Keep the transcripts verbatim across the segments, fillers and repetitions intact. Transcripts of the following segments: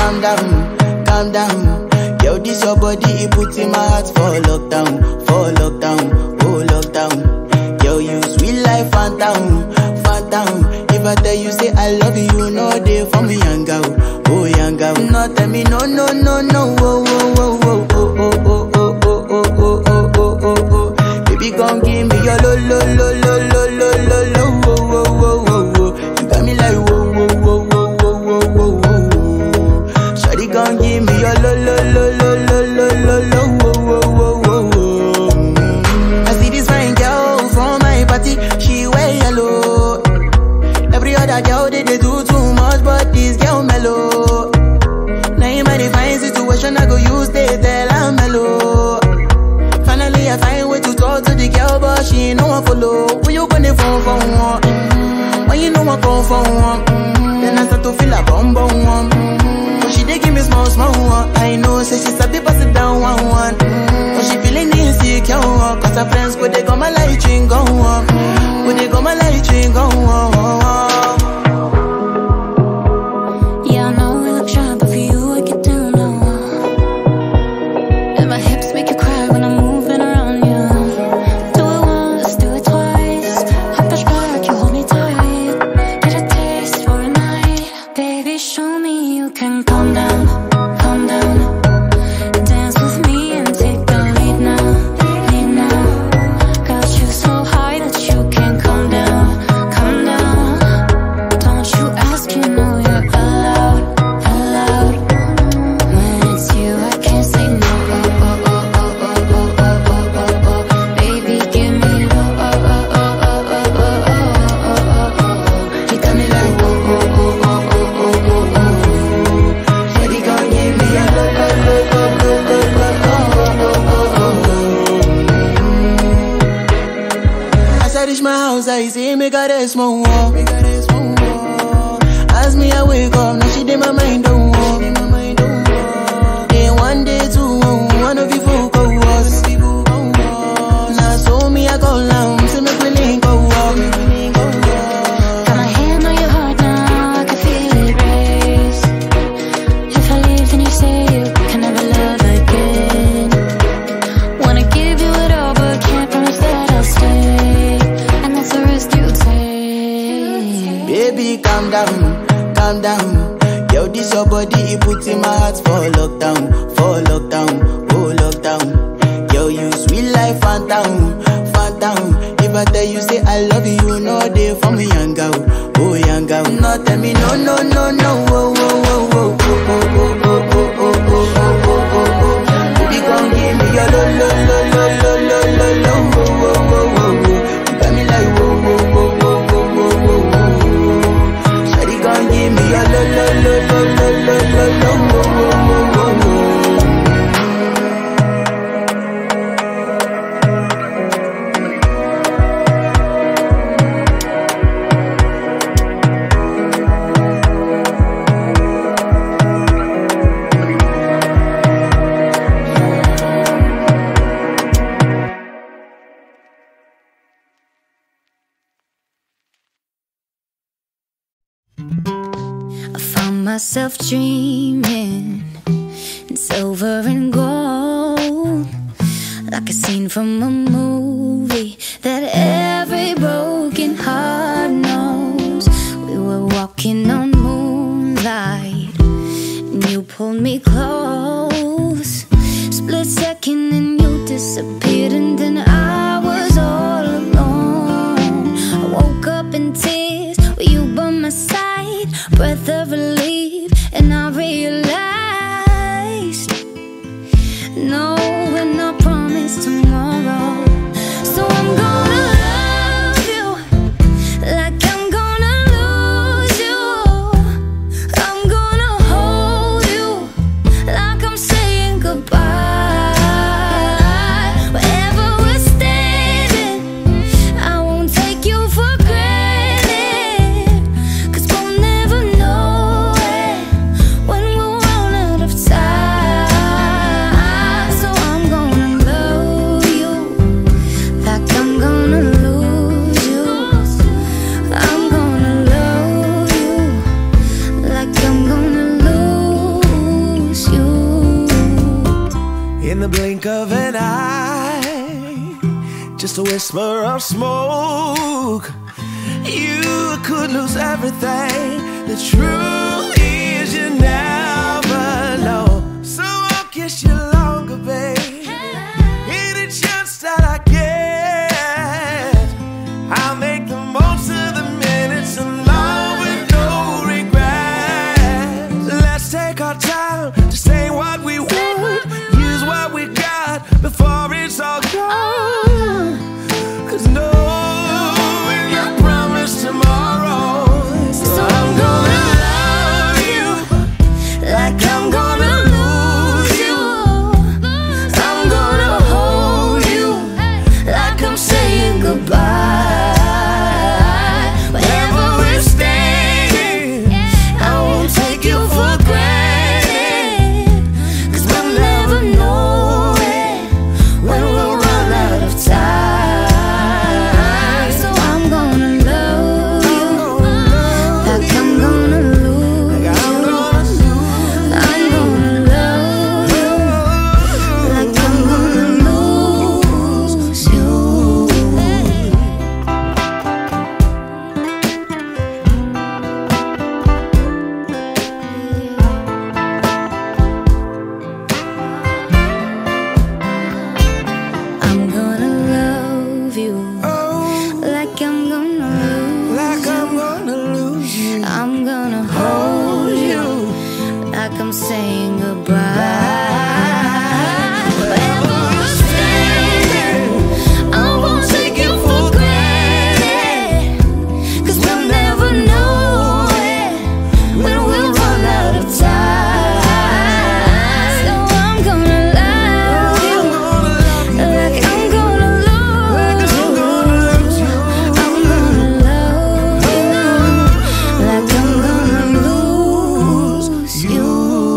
calm down, calm down. Yo, this your body, it puts in my heart for lockdown, for lockdown, oh lockdown. Yo, you sweet life, phantom, phantom. If I tell you say I love you, no day for me, yanga, oh yanga. No tell me no, no, no, no, oh, oh, oh, oh, oh, oh, oh, oh, oh, oh, oh, oh, oh, oh. Baby, gon' give me your lo, lo, lo, lo, lo, lo, lo, lo, oh, oh, oh, oh, oh. You got me like whoa, whoa, whoa, whoa, whoa, whoa, whoa, whoa. Shawty gon' give me your lo, lo, lo, lo, lo, lo, lo, lo, oh, oh, oh, oh, oh. I see this fine girl from my party, she wear yellow. Every other girl they, they do too much, but this girl mellow. Now in my divine situation, I go use they tell I'm mellow. Finally I find way to talk to the girl, but she ain't no one follow. When you gonna phone for one? Mm-hmm. When you know I come for one? Mm-hmm. Then I start to feel a bum bum one. Mm-hmm. But she dey give me small small one. I know say she sabi pass it down one one. Mm-hmm. But she feeling insecure, cause her friends go they go my light ring go on. Go they go my light ring go on. Yeah, I know we look shy, but for you I get down low. And my hips make you cry when I'm moving around you. Do it once, do it twice. I push back, you hold me tight. Get a taste for a night. Baby, show me you can calm down, calm down. Dance with me and take the lead now, lead now. Got you so high that you can't calm down, calm down. Don't you ask, you know you're allowed, allowed. When it's you, I can't say no. Oh, oh, oh, oh, oh, oh, oh, oh, oh, oh. Baby, give me low. Oh, oh, oh, oh, oh, oh, oh, oh, oh. You got me like oh, oh, oh, oh, oh, oh, oh, oh. Baby, gon' give me a low, low, low, low, low, low, low, oh, oh, oh, oh. As I reach my house, I see me got a small wall. As me I wake up, now she did my mind don't walk. Day one, day two, one of you folk go was. Now so me I go down, so make me link go walk. Got my hand on your heart now, I can feel it race. If I leave, then you say you can never love again. Wanna give you it all, but can't promise that I'll stay. And that's the risk you take. Baby, calm down, calm down. Yo, this your body, it puts in my heart for lockdown, for lockdown, oh lockdown. Yo, you sweet life, phantom, phantom. If I tell you say I love you, no day for me, yanga, oh yanga. No tell me no, no, no, no, oh, oh, oh, oh, oh, oh, oh, oh, oh, oh, oh, oh, oh, oh. Baby, gon' give me your lo, lo, lo, lo, lo, lo, lo, lo, oh, oh, oh, oh, oh. You got me like whoa, whoa, whoa, whoa, whoa, whoa, whoa, whoa. Shawty gon' give me your lo, lo, lo, lo, lo, lo, lo, lo, oh, oh, oh, oh, oh. I found myself dreaming in silver and gold, like a scene from a movie that every broken heart knows. We were walking on moonlight and you pulled me close. Split second and you disappeared, and then I was all alone. I woke up in tears with you by my side, breath of relief, and I realized no, we're not promised tomorrow. So I'm gonna love you like I'm gonna lose you. I'm gonna hold you like I'm saying goodbye. Wherever we're standing, I won't take you for granted, 'cause we'll never know just a whisper of smoke. You could lose everything. The truth is you never know. So I'll kiss you longer, babe. Any chance that I get, I'll make the most of the minutes alone with no regret. Let's take our time to say what we want, use what we got before it's all gone. Cause no one can promise tomorrow. So I'm gonna love you like I'm gonna lose you. I'm gonna hold you like I'm saying goodbye. Wherever we're staying, I won't take you for granted. Cause we'll never know it when we'll run out of time. So I'm gonna love you like I'm gonna lose you. I'm gonna love you like I'm gonna lose you. I'm gonna love you like I'm gonna lose Like I'm gonna lose you. I'm gonna hold you like I'm saying goodbye. Wherever we're staying, I won't take you for granted. Cause we'll never know it when we'll run out of time. So I'm gonna love you like I'm gonna lose you. I'm gonna love you like I'm gonna lose you.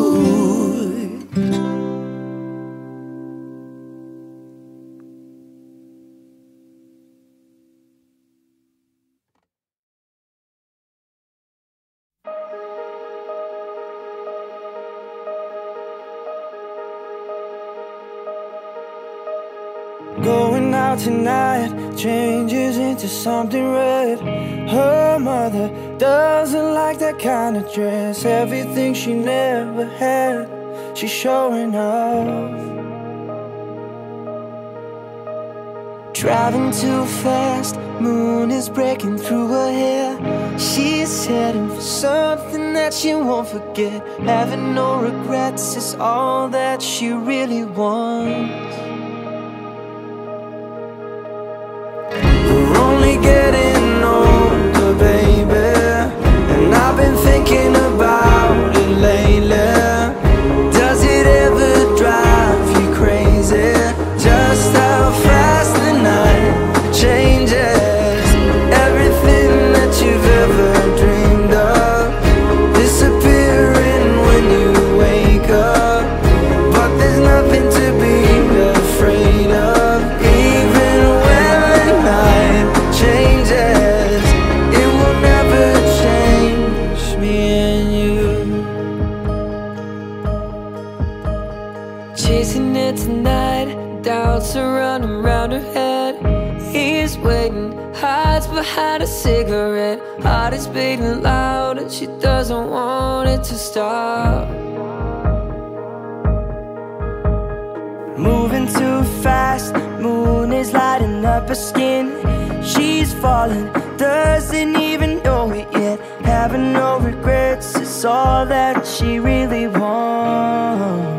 Going out tonight changes into something red. Her mother doesn't like that kind of dress. Everything she never had, she's showing off. Driving too fast, moon is breaking through her hair. She's heading for something that she won't forget. Having no regrets is all that she really wants. We're only getting older, baby, and I've been thinking about it lately. Does it ever drive you crazy? Just how fast the night changes. Everything that you've ever dreamed of disappearing when you wake up. But there's nothing to be afraid of. Even when the night changes, it will never change me and you. Chasing it tonight, doubts are running round her head. He's waiting, hides behind a cigarette. Heart is beating loud and she doesn't want it to stop. Moving too fast, moon is lighting up her skin. She's falling, doesn't even know it yet. Having no regrets is all that she really wants.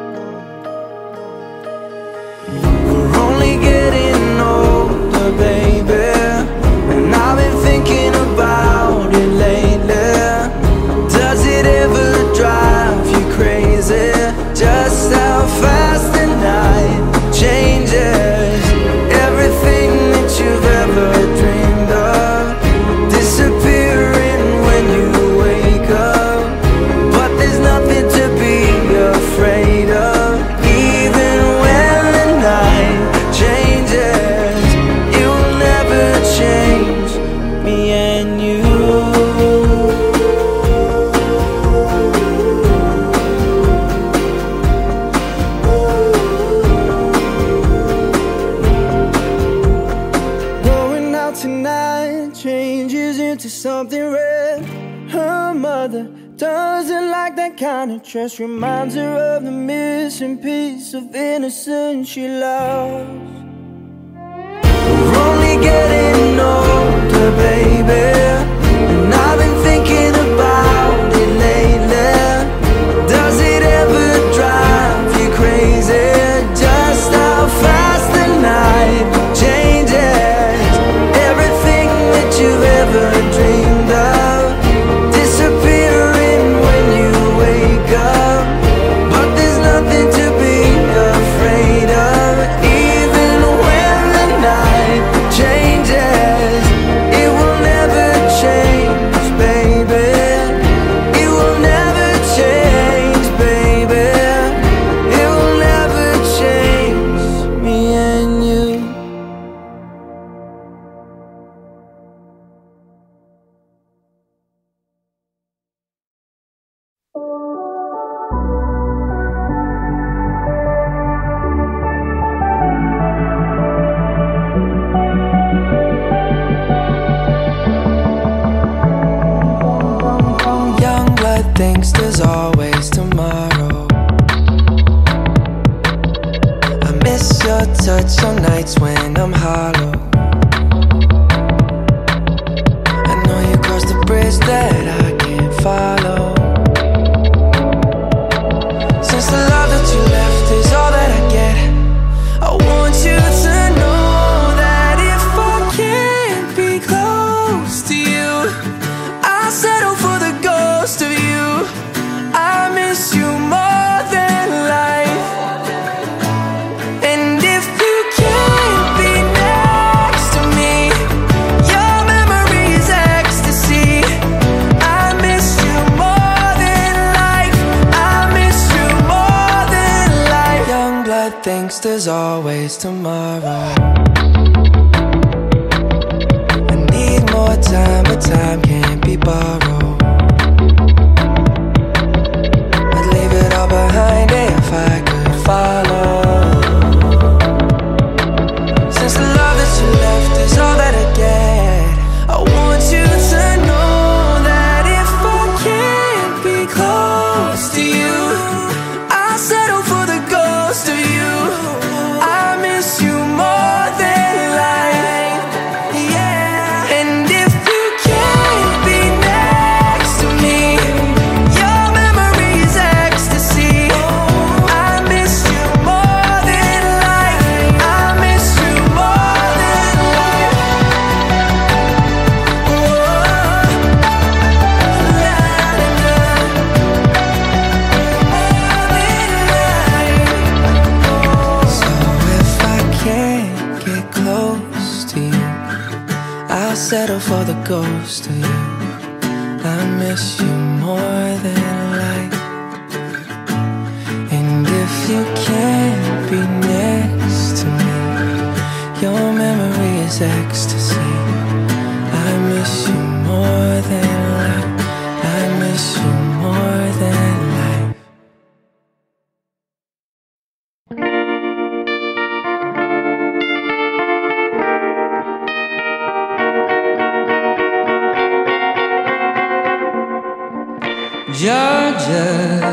We're only getting older, baby, and I've been thinking about it lately. Does it ever drive you crazy? Just how fast the night changes. Everything that you've ever dreamed of disappearing when you wake up. But there's nothing to be afraid mother doesn't like that kind of trust. Reminds her of the missing piece of innocence she lost. We're only getting older, baby, and I've been thinking about it lately. Does it ever drive you crazy? Just how fast the night changes. Everything that you've ever dreamed of disappearing when you wake up. But there's nothing to be afraid of. Even when the night changes, it will never change, baby. It will never change, baby. It will never change me and you. Young blood thinks there's always tomorrow. I miss your touch on nights when I'm hollow. I know you crossed the bridge that I can't follow. Since the love that you left is all that I get, I want you to know that if I can't be close to you, I'll settle for the ghost of you. I miss you more than life. And if you can't be next to me, your memory is ecstasy. I miss you more than life. I miss you more than life. Young blood thinks there's always tomorrow. I need more time, but time can't be borrowed. I'd leave it all behind if I could follow. Since the love that you left is all that I get, I want you to know that if I can't be close to you, I'll settle for the ghost of you. I miss you more than life, yeah. And if you can't be next to me, your memory is ecstasy. I miss you more than life. I miss you more than life. So if I can't get close to you, I'll settle for the ghost of you. I miss you more than life. And if you can't be next to me, your memory is ecstasy. I miss you more than life. I miss you more than life. Georgia,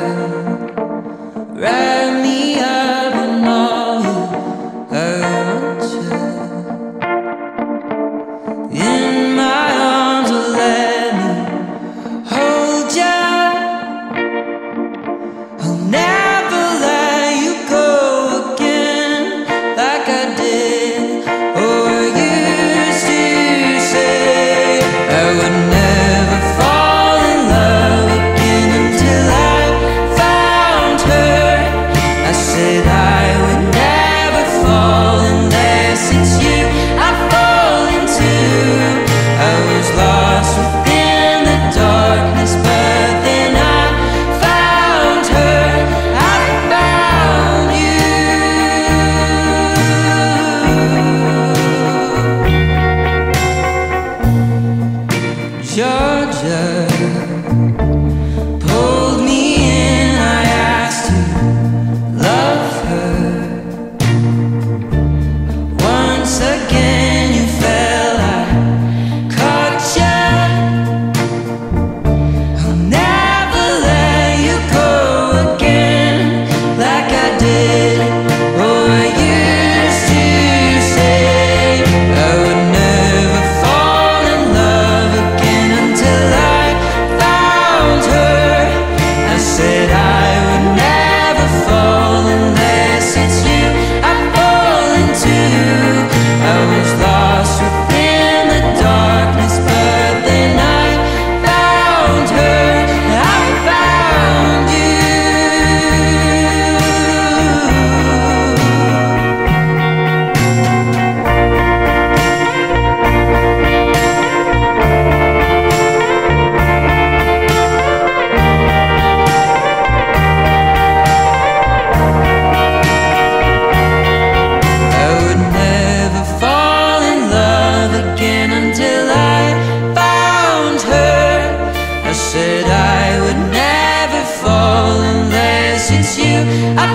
wrap me up in all you want you. In my arms, or let me hold ya. I'll never let you go again like I did or used to say. I would never fall in love again until I found her. said I would never fall unless it's you. I